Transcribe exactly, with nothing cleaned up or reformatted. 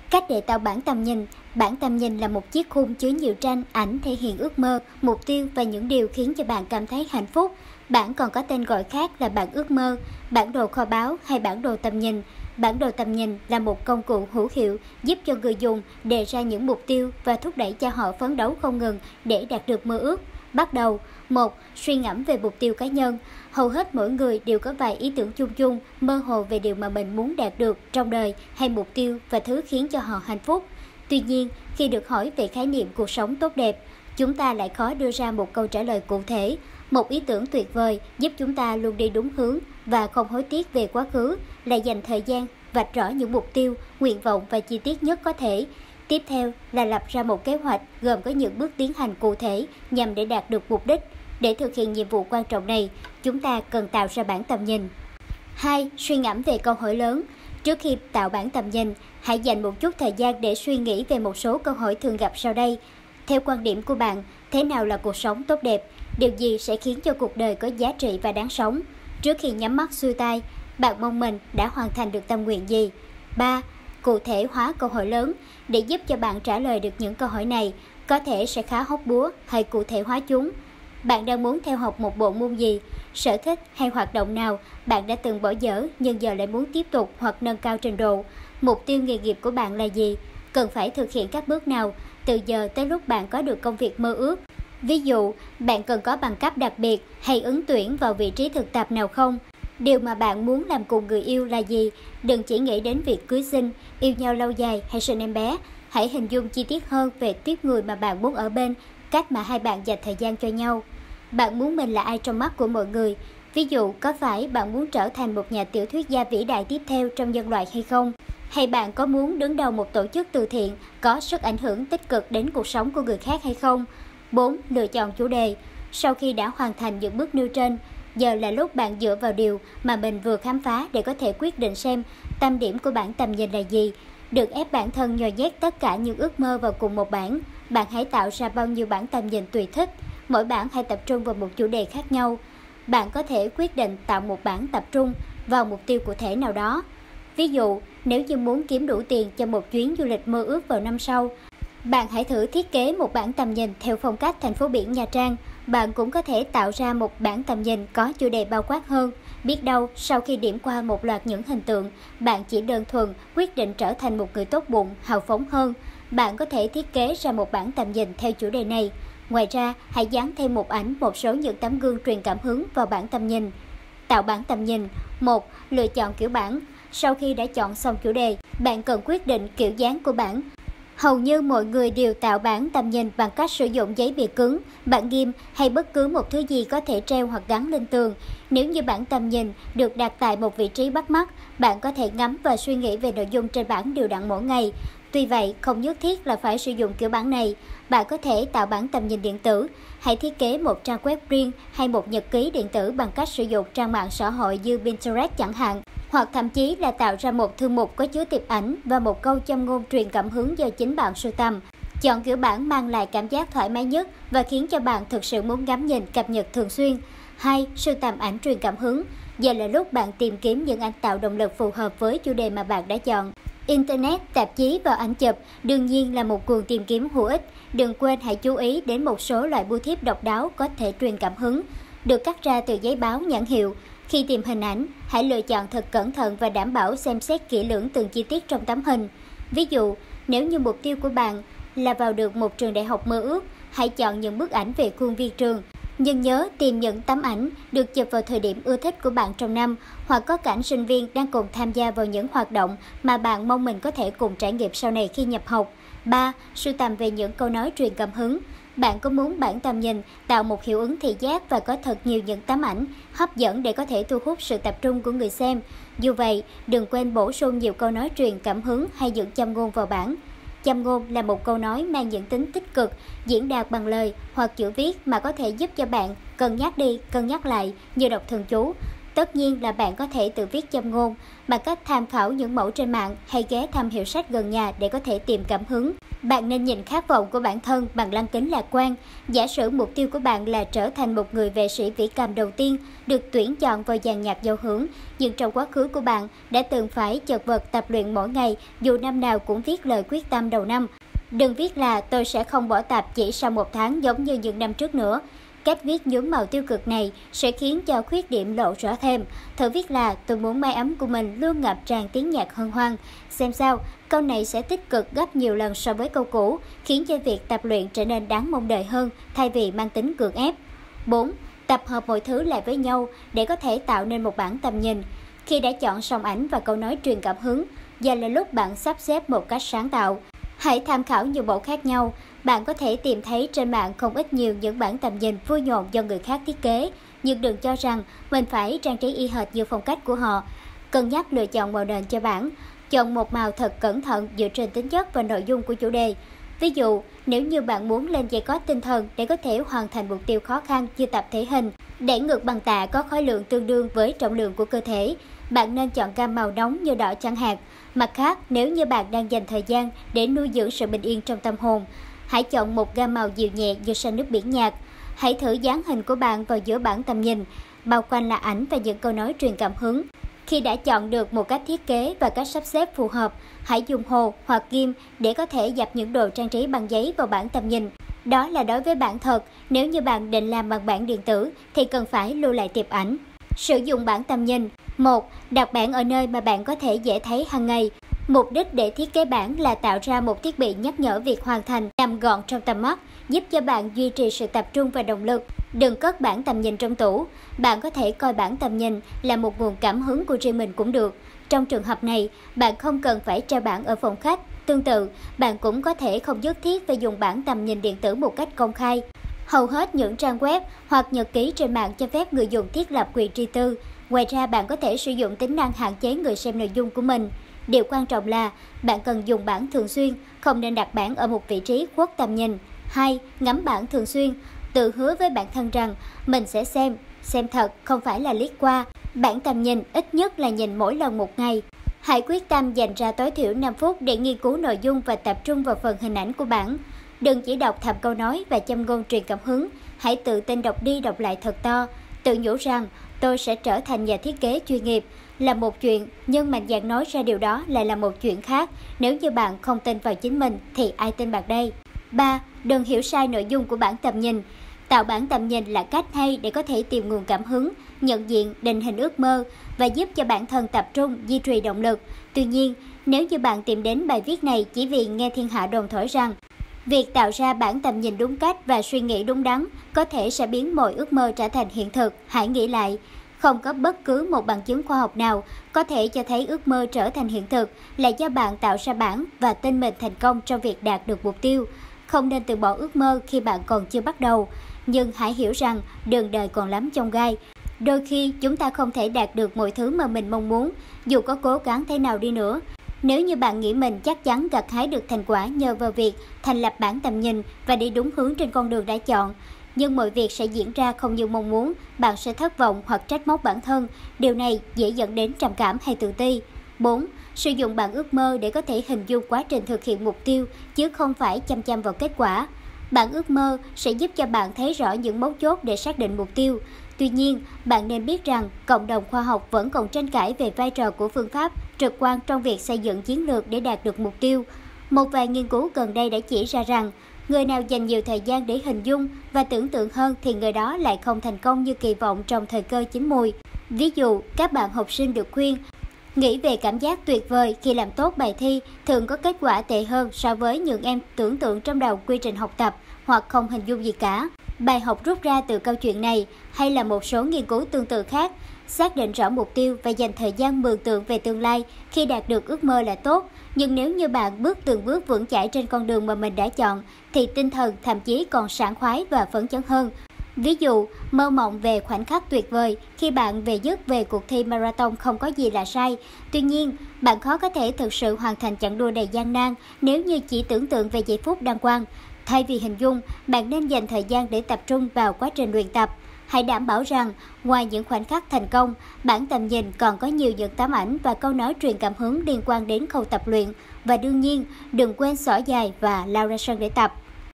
Cách để tạo bản tầm nhìn. Bản tầm nhìn là một chiếc khung chứa nhiều tranh, ảnh thể hiện ước mơ, mục tiêu và những điều khiến cho bạn cảm thấy hạnh phúc. Bản còn có tên gọi khác là bản ước mơ, bản đồ kho báu hay bản đồ tầm nhìn. Bản đồ tầm nhìn là một công cụ hữu hiệu giúp cho người dùng đề ra những mục tiêu và thúc đẩy cho họ phấn đấu không ngừng để đạt được mơ ước. Bắt đầu. một. Suy ngẫm về mục tiêu cá nhân. Hầu hết mỗi người đều có vài ý tưởng chung chung, mơ hồ về điều mà mình muốn đạt được trong đời hay mục tiêu và thứ khiến cho họ hạnh phúc. Tuy nhiên, khi được hỏi về khái niệm cuộc sống tốt đẹp, chúng ta lại khó đưa ra một câu trả lời cụ thể. Một ý tưởng tuyệt vời giúp chúng ta luôn đi đúng hướng và không hối tiếc về quá khứ là dành thời gian vạch rõ những mục tiêu, nguyện vọng và chi tiết nhất có thể. Tiếp theo là lập ra một kế hoạch gồm có những bước tiến hành cụ thể nhằm để đạt được mục đích. Để thực hiện nhiệm vụ quan trọng này, chúng ta cần tạo ra bản tầm nhìn. hai. Suy ngẫm về câu hỏi lớn. Trước khi tạo bản tầm nhìn, hãy dành một chút thời gian để suy nghĩ về một số câu hỏi thường gặp sau đây. Theo quan điểm của bạn, thế nào là cuộc sống tốt đẹp? Điều gì sẽ khiến cho cuộc đời có giá trị và đáng sống? Trước khi nhắm mắt xuôi tay, bạn mong mình đã hoàn thành được tâm nguyện gì? ba. Cụ thể hóa câu hỏi lớn. Để giúp cho bạn trả lời được những câu hỏi này, có thể sẽ khá hóc búa, hãy cụ thể hóa chúng. Bạn đang muốn theo học một bộ môn gì? Sở thích hay hoạt động nào bạn đã từng bỏ dở nhưng giờ lại muốn tiếp tục hoặc nâng cao trình độ? Mục tiêu nghề nghiệp của bạn là gì? Cần phải thực hiện các bước nào từ giờ tới lúc bạn có được công việc mơ ước? Ví dụ, bạn cần có bằng cấp đặc biệt hay ứng tuyển vào vị trí thực tập nào không? Điều mà bạn muốn làm cùng người yêu là gì? Đừng chỉ nghĩ đến việc cưới xin, yêu nhau lâu dài hay sinh em bé. Hãy hình dung chi tiết hơn về tiếp người mà bạn muốn ở bên, cách mà hai bạn dành thời gian cho nhau. Bạn muốn mình là ai trong mắt của mọi người? Ví dụ, có phải bạn muốn trở thành một nhà tiểu thuyết gia vĩ đại tiếp theo trong nhân loại hay không? Hay bạn có muốn đứng đầu một tổ chức từ thiện có sức ảnh hưởng tích cực đến cuộc sống của người khác hay không? bốn. Lựa chọn chủ đề. Sau khi đã hoàn thành những bước nêu trên, giờ là lúc bạn dựa vào điều mà mình vừa khám phá để có thể quyết định xem tâm điểm của bản tầm nhìn là gì. Được ép bản thân nhồi nhét tất cả những ước mơ vào cùng một bản. Bạn hãy tạo ra bao nhiêu bản tầm nhìn tùy thích. Mỗi bản hãy tập trung vào một chủ đề khác nhau. Bạn có thể quyết định tạo một bản tập trung vào mục tiêu cụ thể nào đó. Ví dụ, nếu như muốn kiếm đủ tiền cho một chuyến du lịch mơ ước vào năm sau, bạn hãy thử thiết kế một bản tầm nhìn theo phong cách thành phố biển Nha Trang. Bạn cũng có thể tạo ra một bản tầm nhìn có chủ đề bao quát hơn. Biết đâu, sau khi điểm qua một loạt những hình tượng, bạn chỉ đơn thuần quyết định trở thành một người tốt bụng, hào phóng hơn. Bạn có thể thiết kế ra một bản tầm nhìn theo chủ đề này. Ngoài ra, hãy dán thêm một ảnh một số những tấm gương truyền cảm hứng vào bản tầm nhìn. Tạo bản tầm nhìn. một. Lựa chọn kiểu bản. Sau khi đã chọn xong chủ đề, bạn cần quyết định kiểu dán của bản. Hầu như mọi người đều tạo bản tầm nhìn bằng cách sử dụng giấy bìa cứng, bảng ghim hay bất cứ một thứ gì có thể treo hoặc gắn lên tường. Nếu như bản tầm nhìn được đặt tại một vị trí bắt mắt, bạn có thể ngắm và suy nghĩ về nội dung trên bản đều đặn mỗi ngày. Tuy vậy, không nhất thiết là phải sử dụng kiểu bản này. Bạn có thể tạo bản tầm nhìn điện tử. Hãy thiết kế một trang web riêng hay một nhật ký điện tử bằng cách sử dụng trang mạng xã hội như Pinterest chẳng hạn. Hoặc thậm chí là tạo ra một thư mục có chứa tiệp ảnh và một câu châm ngôn truyền cảm hứng do chính bạn sưu tầm. Chọn kiểu bản mang lại cảm giác thoải mái nhất và khiến cho bạn thực sự muốn ngắm nhìn cập nhật thường xuyên. hai. Sưu tầm ảnh truyền cảm hứng. Giờ là lúc bạn tìm kiếm những ảnh tạo động lực phù hợp với chủ đề mà bạn đã chọn. Internet, tạp chí và ảnh chụp đương nhiên là một nguồn tìm kiếm hữu ích. Đừng quên hãy chú ý đến một số loại bưu thiếp độc đáo có thể truyền cảm hứng, được cắt ra từ giấy báo nhãn hiệu. Khi tìm hình ảnh, hãy lựa chọn thật cẩn thận và đảm bảo xem xét kỹ lưỡng từng chi tiết trong tấm hình. Ví dụ, nếu như mục tiêu của bạn là vào được một trường đại học mơ ước, hãy chọn những bức ảnh về khuôn viên trường. Nhưng nhớ tìm những tấm ảnh được chụp vào thời điểm ưa thích của bạn trong năm, hoặc có cảnh sinh viên đang cùng tham gia vào những hoạt động mà bạn mong mình có thể cùng trải nghiệm sau này khi nhập học. ba. Sưu tầm về những câu nói truyền cảm hứng. Bạn có muốn bản tầm nhìn tạo một hiệu ứng thị giác và có thật nhiều những tấm ảnh hấp dẫn để có thể thu hút sự tập trung của người xem. Dù vậy, đừng quên bổ sung nhiều câu nói truyền cảm hứng hay những châm ngôn vào bản. Châm ngôn là một câu nói mang những tính tích cực, diễn đạt bằng lời hoặc chữ viết mà có thể giúp cho bạn cân nhắc đi, cân nhắc lại như đọc thần chú. Tất nhiên là bạn có thể tự viết châm ngôn bằng cách tham khảo những mẫu trên mạng hay ghé thăm hiệu sách gần nhà để có thể tìm cảm hứng. Bạn nên nhìn khát vọng của bản thân bằng lăng kính lạc quan. Giả sử mục tiêu của bạn là trở thành một người vệ sĩ vĩ cầm đầu tiên được tuyển chọn vào dàn nhạc giao hưởng, nhưng trong quá khứ của bạn đã từng phải chật vật tập luyện mỗi ngày, dù năm nào cũng viết lời quyết tâm đầu năm. Đừng viết là tôi sẽ không bỏ tập chỉ sau một tháng giống như những năm trước nữa. Cách viết nhuốm màu tiêu cực này sẽ khiến cho khuyết điểm lộ rõ thêm. Thử viết là tôi muốn mái ấm của mình luôn ngập tràn tiếng nhạc hân hoan. Xem sao, câu này sẽ tích cực gấp nhiều lần so với câu cũ, khiến cho việc tập luyện trở nên đáng mong đợi hơn thay vì mang tính cưỡng ép. bốn. Tập hợp mọi thứ lại với nhau để có thể tạo nên một bản tầm nhìn. Khi đã chọn xong ảnh và câu nói truyền cảm hứng, giờ là lúc bạn sắp xếp một cách sáng tạo. Hãy tham khảo nhiều bộ khác nhau. Bạn có thể tìm thấy trên mạng không ít nhiều những bản tầm nhìn vui nhộn do người khác thiết kế, nhưng đừng cho rằng mình phải trang trí y hệt như phong cách của họ. Cân nhắc lựa chọn màu nền cho bản. Chọn một màu thật cẩn thận dựa trên tính chất và nội dung của chủ đề. Ví dụ, nếu như bạn muốn lên dây cót tinh thần để có thể hoàn thành mục tiêu khó khăn như tập thể hình, đẩy ngược bằng tạ có khối lượng tương đương với trọng lượng của cơ thể, bạn nên chọn gam màu nóng như đỏ chẳng hạn. Mặt khác, nếu như bạn đang dành thời gian để nuôi dưỡng sự bình yên trong tâm hồn, hãy chọn một gam màu dịu nhẹ như xanh nước biển nhạt. Hãy thử dán hình của bạn vào giữa bảng tầm nhìn, bao quanh là ảnh và những câu nói truyền cảm hứng. Khi đã chọn được một cách thiết kế và cách sắp xếp phù hợp, hãy dùng hồ hoặc ghim để có thể dập những đồ trang trí bằng giấy vào bảng tầm nhìn. Đó là đối với bản thật. Nếu như bạn định làm bằng bảng điện tử thì cần phải lưu lại tiệp ảnh. Sử dụng bảng tầm nhìn. một. Đặt bảng ở nơi mà bạn có thể dễ thấy hàng ngày. Mục đích để thiết kế bảng là tạo ra một thiết bị nhắc nhở việc hoàn thành nằm gọn trong tầm mắt, giúp cho bạn duy trì sự tập trung và động lực. Đừng cất bảng tầm nhìn trong tủ. Bạn có thể coi bảng tầm nhìn là một nguồn cảm hứng của riêng mình cũng được. Trong trường hợp này, bạn không cần phải treo bảng ở phòng khách. Tương tự, bạn cũng có thể không nhất thiết phải dùng bảng tầm nhìn điện tử một cách công khai. Hầu hết những trang web hoặc nhật ký trên mạng cho phép người dùng thiết lập quyền riêng tư. Ngoài ra, bạn có thể sử dụng tính năng hạn chế người xem nội dung của mình. Điều quan trọng là bạn cần dùng bảng thường xuyên, không nên đặt bảng ở một vị trí khuất tầm nhìn. hai. Ngắm bảng thường xuyên. Tự hứa với bản thân rằng mình sẽ xem, xem thật, không phải là liếc qua. Bảng tầm nhìn ít nhất là nhìn mỗi lần một ngày. Hãy quyết tâm dành ra tối thiểu năm phút để nghiên cứu nội dung và tập trung vào phần hình ảnh của bảng. Đừng chỉ đọc thầm câu nói và châm ngôn truyền cảm hứng. Hãy tự tin đọc đi đọc lại thật to. Tự nhủ rằng tôi sẽ trở thành nhà thiết kế chuyên nghiệp là một chuyện, nhưng mạnh dạn nói ra điều đó lại là một chuyện khác. Nếu như bạn không tin vào chính mình thì ai tin bạn đây? ba. Đừng hiểu sai nội dung của bảng tầm nhìn. Tạo bảng tầm nhìn là cách hay để có thể tìm nguồn cảm hứng, nhận diện, định hình ước mơ và giúp cho bản thân tập trung, duy trì động lực. Tuy nhiên, nếu như bạn tìm đến bài viết này chỉ vì nghe thiên hạ đồn thổi rằng việc tạo ra bảng tầm nhìn đúng cách và suy nghĩ đúng đắn có thể sẽ biến mọi ước mơ trở thành hiện thực, hãy nghĩ lại. Không có bất cứ một bằng chứng khoa học nào có thể cho thấy ước mơ trở thành hiện thực là do bạn tạo ra bảng và tin mình thành công trong việc đạt được mục tiêu. Không nên từ bỏ ước mơ khi bạn còn chưa bắt đầu. Nhưng hãy hiểu rằng đường đời còn lắm chông gai. Đôi khi chúng ta không thể đạt được mọi thứ mà mình mong muốn, dù có cố gắng thế nào đi nữa. Nếu như bạn nghĩ mình chắc chắn gặt hái được thành quả nhờ vào việc thành lập bảng tầm nhìn và đi đúng hướng trên con đường đã chọn, nhưng mọi việc sẽ diễn ra không như mong muốn, bạn sẽ thất vọng hoặc trách móc bản thân. Điều này dễ dẫn đến trầm cảm hay tự ti. bốn. Sử dụng bảng ước mơ để có thể hình dung quá trình thực hiện mục tiêu, chứ không phải chăm chăm vào kết quả. Bảng ước mơ sẽ giúp cho bạn thấy rõ những mấu chốt để xác định mục tiêu. Tuy nhiên, bạn nên biết rằng cộng đồng khoa học vẫn còn tranh cãi về vai trò của phương pháp trực quan trong việc xây dựng chiến lược để đạt được mục tiêu. Một vài nghiên cứu gần đây đã chỉ ra rằng người nào dành nhiều thời gian để hình dung và tưởng tượng hơn thì người đó lại không thành công như kỳ vọng trong thời cơ chín mùi. Ví dụ, các bạn học sinh được khuyên nghĩ về cảm giác tuyệt vời khi làm tốt bài thi thường có kết quả tệ hơn so với những em tưởng tượng trong đầu quy trình học tập hoặc không hình dung gì cả. Bài học rút ra từ câu chuyện này hay là một số nghiên cứu tương tự khác, xác định rõ mục tiêu và dành thời gian mường tượng về tương lai khi đạt được ước mơ là tốt. Nhưng nếu như bạn bước từng bước vững chãi trên con đường mà mình đã chọn, thì tinh thần thậm chí còn sảng khoái và phấn chấn hơn. Ví dụ, mơ mộng về khoảnh khắc tuyệt vời khi bạn về dứt về cuộc thi marathon không có gì là sai. Tuy nhiên, bạn khó có thể thực sự hoàn thành chặng đua đầy gian nan nếu như chỉ tưởng tượng về giây phút đăng quang. Thay vì hình dung, bạn nên dành thời gian để tập trung vào quá trình luyện tập. Hãy đảm bảo rằng, ngoài những khoảnh khắc thành công, bản tầm nhìn còn có nhiều những tấm ảnh và câu nói truyền cảm hứng liên quan đến khâu tập luyện. Và đương nhiên, đừng quên xỏ giày và lao ra sân để tập.